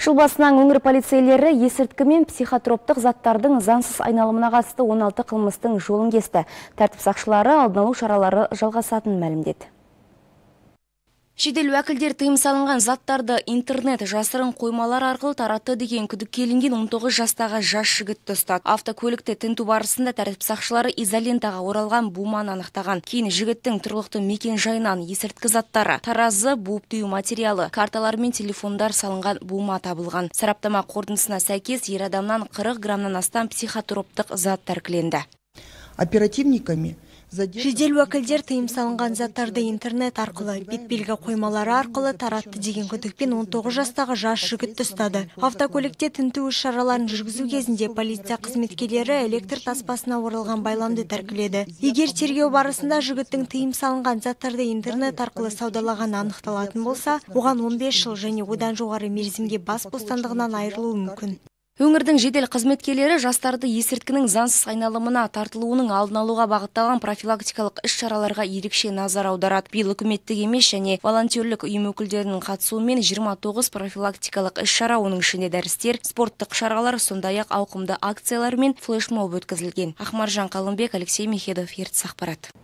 Жыл басынан өңір полицейлері есірткі мен психотроптық заттардың заңсыз айналымына қатысты 16 қылмыстың жолын кесті. Тәртіп сақшылары алдын алу шаралары жалғасатынын мәлімдеді. Жедел уәкілдер тыйым салынған заттарды интернет жасырын қоймалар арқылы таратты деген күдікке ілінген 19 жастағы жас жігітті ұстады. Автокөлікті тінту барысында тәртіп сақшылары изолентаға оралған буманы анықтаған. Кейін жігіттің тұрғылықты мекен жайынан есірткі заттары, таразы, буып түю материалы, карталар мен телефондар салынған бума табылған. Сараптама қорытындысына сәйкес ер адамнан 40 граммнан астам психотроптық зат тәркіленді. Оперативниками жедел уәкілдер тыйым салынған заттарды интернет арқылы, бетбелгі қоймалары арқылы таратты деген күдікпен 19 жастағы жас жігітті ұстады. Автокөлікте тінту іс-шараларын жүргізу кезінде полиция қызметкерлері электр таспасына оралған байламды тәркіледі. Егер тергеу барысында жігіттің тыйым салынған заттарды интернет арқылы саудалаған анықталатын болса, оған 15 жыл және одан жоғары мерзімге бас бостандығынан айырылуы мүмкін. Өңірдің жедел қызметкерлері жастарды есірткінің заңсыз айналымына тартылуының алдын алуға бағытталған профилактикалық іс-шараларға ерекше назар аударады. Биыл үкіметтік емес және волонтерлік ұйым өкілдерінің қатысуымен 29 профилактикалық іс-шара, оның ішінде дәрістер, спорттық шаралар, сондай-ақ ауқымды акциялар мен флешмоб өткізілген. Ахмаржан Қалымбек, Алексей Мехедов, ертіс ақпарат.